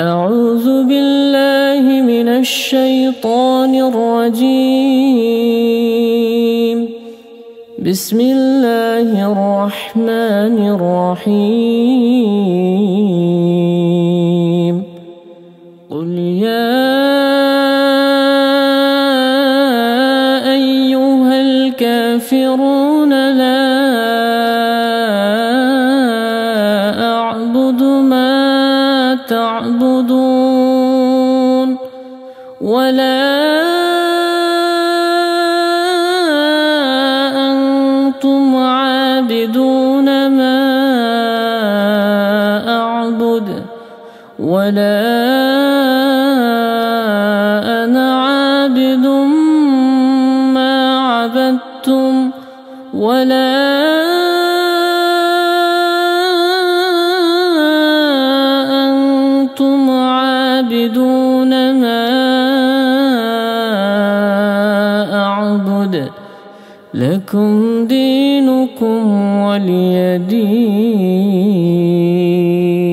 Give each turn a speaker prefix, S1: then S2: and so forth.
S1: أعوذ بالله من الشيطان الرجيم. بسم الله الرحمن الرحيم. قل يا أيها الكافرون لا أعبد ما تعبدون ولا أنتم عابدون ما أعبد ولا أنا عابد ما عبدتم ولا أنتم عابدون ما أعبد لكم دينكم ولي دين.